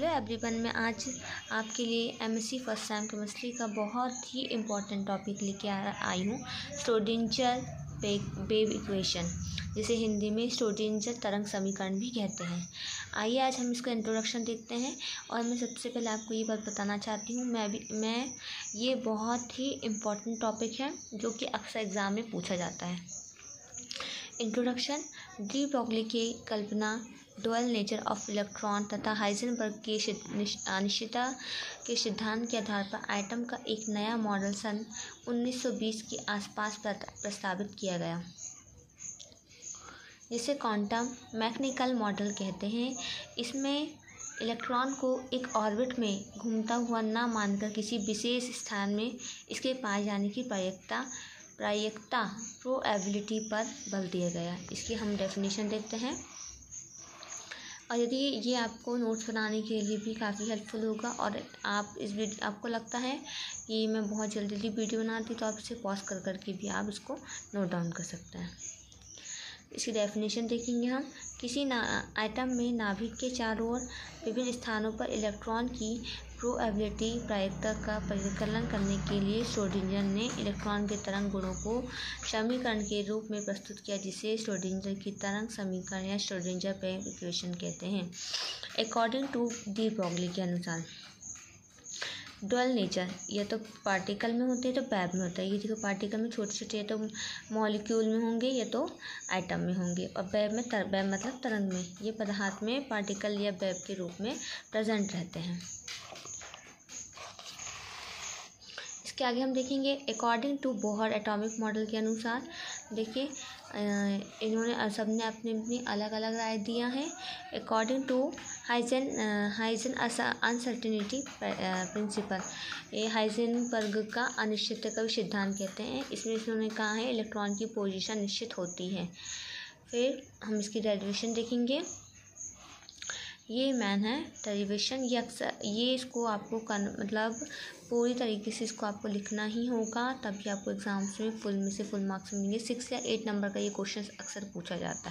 Hello everyone, मैं आज आपके लिए एमएससी फर्स्ट टाइम केमिस्ट्री का बहुत ही इम्पोर्टेंट टॉपिक लेके आई हूँ। श्रोडिंगर वेव इक्वेशन, जिसे हिंदी में श्रोडिंगर तरंग समीकरण भी कहते हैं। आइए आज हम इसका इंट्रोडक्शन देखते हैं। और मैं सबसे पहले आपको ये बात बताना चाहती हूँ, मैं ये बहुत ही इम्पोर्टेंट टॉपिक है जो कि अक्सर एग्ज़ाम में पूछा जाता है। इंट्रोडक्शन। डी ब्रॉगली की कल्पना, डुअल नेचर ऑफ इलेक्ट्रॉन तथा हाइजेनबर्ग के अनिश्चितता के सिद्धांत के आधार पर आइटम का एक नया मॉडल सन 1920 के आसपास प्रस्तावित किया गया, जिसे क्वांटम मैकेनिकल मॉडल कहते हैं। इसमें इलेक्ट्रॉन को एक ऑर्बिट में घूमता हुआ न मानकर किसी विशेष स्थान में इसके पाए जाने की प्रायिकता प्रोबेबिलिटी पर बल दिया गया। इसकी हम डेफिनेशन देखते हैं। और यदि ये आपको नोट्स बनाने के लिए भी काफ़ी हेल्पफुल होगा और आपको लगता है कि मैं बहुत जल्दी वीडियो बनाती, तो आप इसे पॉज कर भी आप इसको नोट डाउन कर सकते हैं। इसकी डेफिनेशन देखेंगे हम। किसी आइटम में नाभिक के चारों ओर विभिन्न स्थानों पर इलेक्ट्रॉन की प्रोबेबिलिटी प्रायिकता का परिकलन करने के लिए श्रोडिंगर ने इलेक्ट्रॉन के तरंग गुणों को समीकरण के रूप में प्रस्तुत किया, जिसे श्रोडिंगर की तरंग समीकरण या श्रोडिंगर वेव इक्वेशन कहते हैं। अकॉर्डिंग टू डी ब्रॉगली के अनुसार डुअल नेचर, या तो पार्टिकल में होते हैं तो वेव में होता है। ये देखो, पार्टिकल में छोटे छोटे या तो मॉलिक्यूल में होंगे या तो आइटम में होंगे, और वेव मतलब तरंग में। ये पदार्थ में पार्टिकल या वेव के रूप में प्रेजेंट रहते हैं। इसके आगे हम देखेंगे according to Bohr atomic model के अनुसार। देखिए, इन्होंने सबने अपनी अलग अलग राय दिया है। According to Heisen uncertainty principle, ये हाइजेनबर्ग का अनिश्चितता का सिद्धांत कहते हैं। इसमें इन्होंने कहा है इलेक्ट्रॉन की पोजीशन निश्चित होती है। फिर हम इसकी डेरिवेशन देखेंगे। ये मैन है डेरिवेशन, ये इसको आपको पूरी तरीके से इसको आपको लिखना ही होगा, तभी आपको एग्जाम्स में फुल में से फुल मार्क्स मिलेंगे। 6 या 8 नंबर का ये क्वेश्चन अक्सर पूछा जाता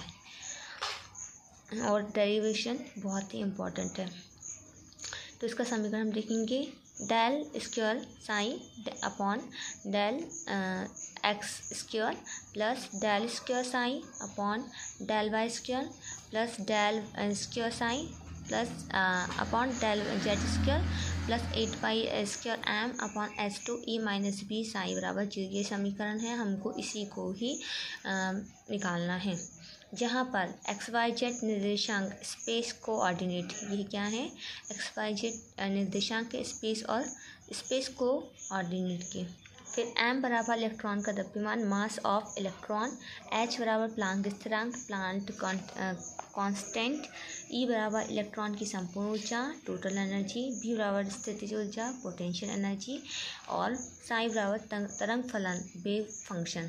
है और डेरिवेशन बहुत ही इम्पोर्टेंट है। तो इसका समीकरण हम देखेंगे। Del square psi upon del X square plus del square psi upon del Y square plus del square psi plus upon del Z square plus 8 pi square M upon h2 - b psi बराबर 0। ये समीकरण है, हमको इसी को ही निकालना है, जहाँ पर XYZ निर्देशांक स्पेस कोऑर्डिनेट, ये क्या है, XYZ निर्देशांक स्पेस और स्पेस कोऑर्डिनेट के। फिर m बराबर इलेक्ट्रॉन का द्रव्यमान मास ऑफ इलेक्ट्रॉन, h बराबर प्लांक स्थिरांक प्लांट कांस्टेंट, E बराबर इलेक्ट्रॉन की संपूर्ण ऊर्जा टोटल एनर्जी, B बराबर स्थितिज ऊर्जा पोटेंशियल एनर्जी, और साई बराबर तरंग फलन वेव फंक्शन।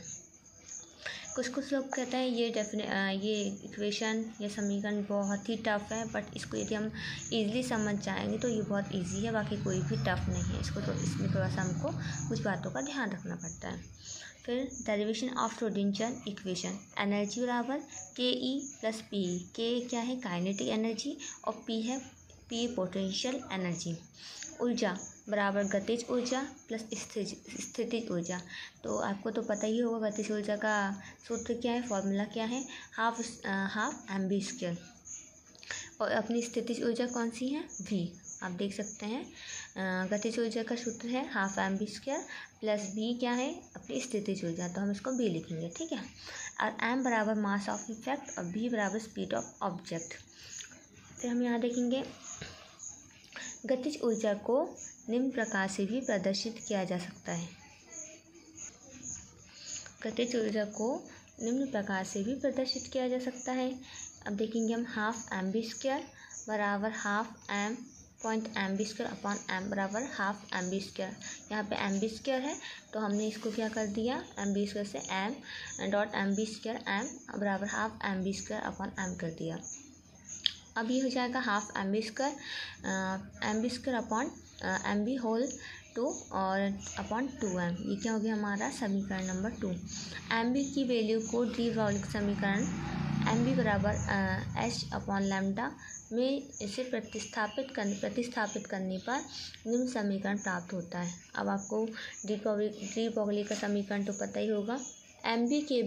कुछ लोग कहते हैं ये इक्वेशन या समीकरण बहुत ही टफ है, बट इसको यदि हम इजीली समझ जाएंगे तो ये बहुत इजी है, बाकी कोई भी टफ नहीं है। तो इसमें थोड़ा सा हमको कुछ बातों का ध्यान रखना पड़ता है। फिर derivation of Schrodinger equation. Energy बराबर के प्लस पी। के क्या है, काइनेटिक एनर्जी, और पी पोटेंशियल एनर्जी। ऊर्जा बराबर गतिज ऊर्जा प्लस स्थितिज ऊर्जा। तो आपको तो पता ही होगा गतिज ऊर्जा का सूत्र क्या है, फॉर्मूला क्या है, हाफ mv स्क्वायर। और अपनी स्थितिज ऊर्जा कौन सी है, v। आप देख सकते हैं गतिज ऊर्जा का सूत्र है half mv square plus v क्या है, अपनी स्थितिज ऊर्जा, तो हम इसको v लिखेंगे, ठीक है। और m बराबर मास ऑफ इफेक्ट और v बराबर स्पीड ऑफ ऑब्जेक्ट। फिर हम यहाँ देखेंगे गतिज ऊर्जा को निम्न प्रकार से भी प्रदर्शित किया जा सकता है। गतिज ऊर्जा को निम्न प्रकार से भी प्रदर्शित किया जा सकता है। अब देखेंगे हम हाफ mv स्क्वायर बराबर half mv square upon m बराबर हाफ mv स्क्वायर। यहाँ पे mv स्क्वायर है तो हमने इसको क्या कर दिया, mv स्क्वायर से m dot mv square m बराबर half mv square upon m कर दिया। अब ये हो जाएगा half mv square upon mv whole 2 और अपॉन 2m। ये क्या हो गया हमारा समीकरण नंबर 2। एम बी की वैल्यू को डी ब्रोगली समीकरण एम बी बराबर एच अपॉन लैम्डा में इसे प्रतिस्थापित करने पर निम्न समीकरण प्राप्त होता है। अब आपको डी ब्रोगली का समीकरण तो पता ही होगा। एम बी के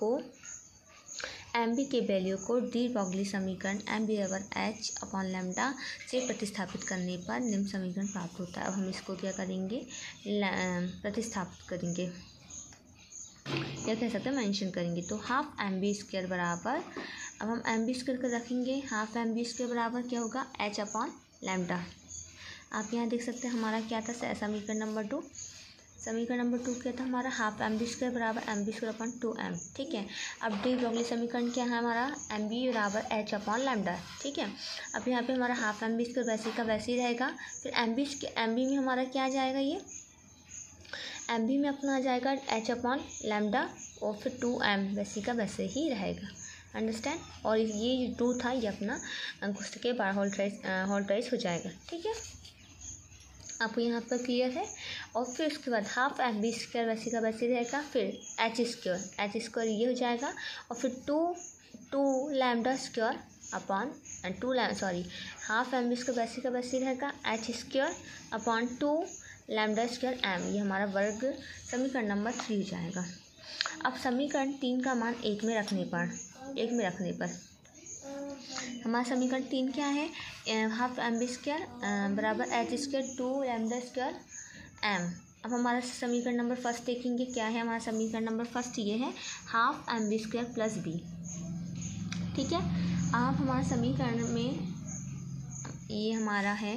वैल्यू को डी ब्रोगली समीकरण एम बी बराबर एच अपॉन लैम्डा से प्रतिस्थापित करने पर निम्न समीकरण प्राप्त होता है। अब हम इसको क्या करेंगे, प्रतिस्थापित करेंगे या कह सकते हैं मेंशन करेंगे। तो हाफ एम बी स्क्वायर बराबर, अब हम एम बी स्क्वायर को रखेंगे, हाफ एम बी स्क्वायर बराबर क्या होगा एच अपॉन लैम्डा। आप यहाँ देख सकते हैं हमारा क्या था समीकरण नंबर 2। समीकरण नंबर 2 क्या था हमारा, हाफ एम बी स्क्वायर बराबर M B square upon 2m। ठीक है, अब डी ब्रोगली समीकरण क्या है हमारा, एम बी बराबर एच अपॉन लैम्डा। ठीक है, अब यहाँ पे हमारा हाफ एम बी स्क्वायर वैसे का वैसे ही रहेगा। फिर एम बी में हमारा क्या आ जाएगा, ये एम बी में अपना आ जाएगा एच अपॉन लैम्डा और फिर 2m वैसे का वैसे ही रहेगा। अंडरस्टैंड। और ये जो 2 था ये अपना घुस के बाहर होल्टराइज हो जाएगा। ठीक है, आपको यहाँ पर क्लियर है। और फिर उसके बाद हाफ एम बी स्क्वायर वैसे का वैसे रहेगा। फिर एच स्क्वायर ये हो जाएगा और फिर two lambda square upon half M B square वैसे का वैसे रहेगा, H square upon 2 lambda square M. ये हमारा वर्ग समीकरण नंबर 3 हो जाएगा। अब समीकरण 3 का मान 1 में रखने पर हमारा समीकरण 3 क्या है, हाफ एम बी स्क्वायर बराबर H square 2 lambda square M. अब हमारा समीकरण नंबर फर्स्ट देखेंगे, क्या है हमारा समीकरण नंबर फर्स्ट, ये है half M B square plus B. ठीक है, अब हमारा समीकरण में ये हमारा है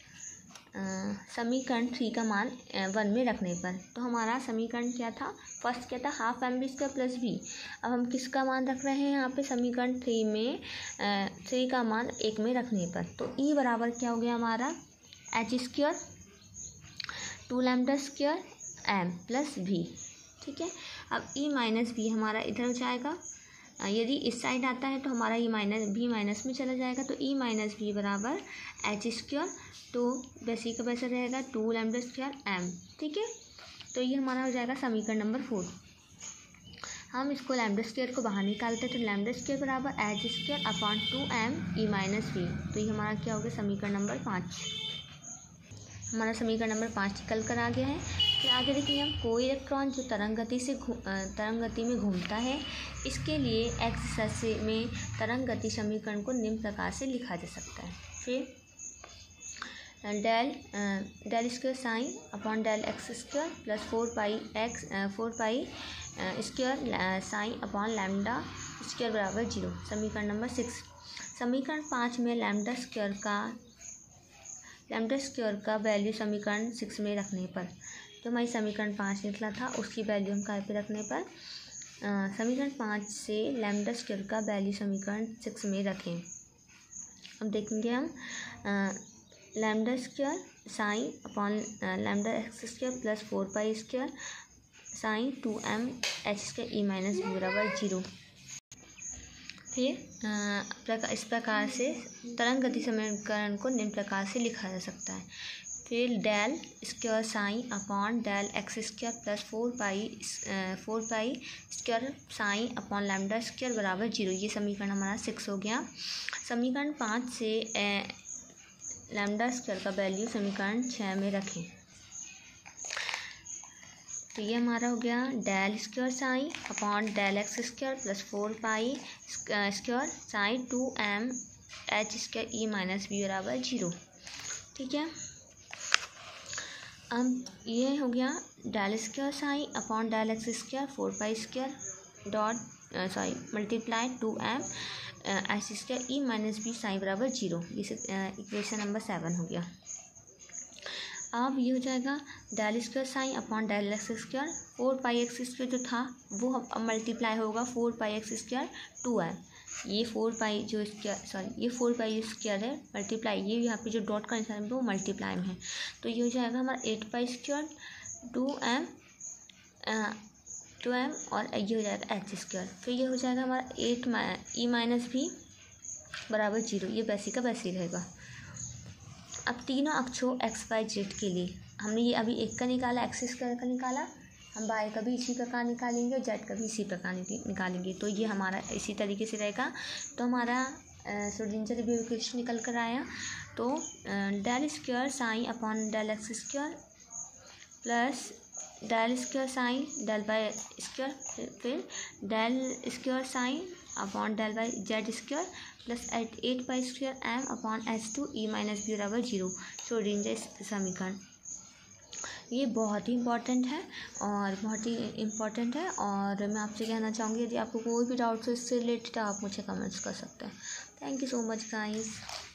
समीकरण 3 का मान 1 में रखने पर। तो हमारा समीकरण क्या था, फर्स्ट क्या था half M B square plus B. अब हम किसका मान रख रहे हैं यहाँ पे समीकरण 3 में, 3 का मान 1 में रखने पर। तो ई बराबर क्या हो गया हमारा H square 2 lambda square M plus B. ठीक है, अब ई माइनस बी हमारा इधर हो जाएगा। यदि इस साइड आता है तो हमारा ये बी माइनस में चला जाएगा। तो ई माइनस बी बराबर एच स्क्वायर, तो वैसे का वैसा रहेगा 2 लैम्डा स्क्वायर एम। ठीक है, तो ये हमारा हो जाएगा समीकरण नंबर 4। हम इसको लैम्डा स्क्वायर को बाहर निकालते हैं तो लैम्डा स्क्वायर बराबर H square upon 2m E minus B. तो ये हमारा क्या हो गया समीकरण नंबर 5। हमारा समीकरण नंबर 5 निकल कर आ गया है। फिर आगे देखिए हम, कोई इलेक्ट्रॉन जो तरंग गति में घूमता है, इसके लिए एक्स में तरंग गति समीकरण को निम्न प्रकार से लिखा जा सकता है। फिर del square psi upon del X square plus 4 pi square psi upon lambda square बराबर 0। समीकरण नंबर 6। समीकरण 5 में लैम्डा स्क्वायर का वैल्यू समीकरण 6 में रखने पर, जो हमारी समीकरण 5 निकला था उसकी वैल्यू हम काय पे रखने पर, समीकरण 5 से लैम्डा स्क्वायर का वैल्यू समीकरण 6 में रखें। अब देखेंगे हम lambda square psi upon lambda X square plus 4 pi square psi 2m H square E minus B बराबर 0। फिर इस प्रकार से तरंग गति समीकरण को निम्न प्रकार से लिखा जा सकता है। फिर del square psi upon del X square plus 4 pi square psi upon lambda square बराबर 0। ये समीकरण हमारा 6 हो गया। समीकरण 5 से लैम्डा स्क्वायर का वैल्यू समीकरण 6 में रखें। तो ये हमारा हो गया del square psi upon del X square plus 4 pi square psi 2m H square E minus B बराबर 0। ठीक है, अब ये हो गया del square psi upon del X square 4 pi square multiply 2m H square E minus B psi बराबर 0। इसे equation number 7 हो गया। अब ये हो जाएगा del square psi upon del X square 4 pi X square जो था वो अब मल्टीप्लाई होगा 4 पाई एक्स स्क्वायर 2m। ये 4 पाई जो स्क्वायर है मल्टीप्लाई, ये यहाँ पे जो डॉट का निशान है वो मल्टीप्लाई में है। तो ये हो जाएगा हमारा 8 पाई स्क्वायर 2m और ये हो जाएगा एच स्क्वायर। फिर ये हो जाएगा हमारा 8 ई माइनस बी बराबर 0। ये वैसे का वैसे ही रहेगा। अब तीनों अक्षों x y z के लिए हमने ये अभी एक का निकाला, एक्स स्क्वायर का निकाला, हम वाई का भी इसी प्रकार निकालेंगे और जेड का भी इसी प्रकार निकालेंगे। तो ये हमारा इसी तरीके से रहेगा। तो हमारा श्रोडिंगर वेव इक्वेशन निकल कर आया। तो del square psi upon del X square plus del square psi del Y square, फिर del square psi upon del Y Z square plus 8 pi square M upon H2 E minus B बराबर 0, Schrodinger समीकरण। ये बहुत ही important है और बहुत ही important है। और मैं आपसे कहना चाहूँगी, यदि आपको कोई भी डाउट्स हो इससे रिलेटेड आप मुझे कमेंट्स कर सकते हैं। Thank you so much guys.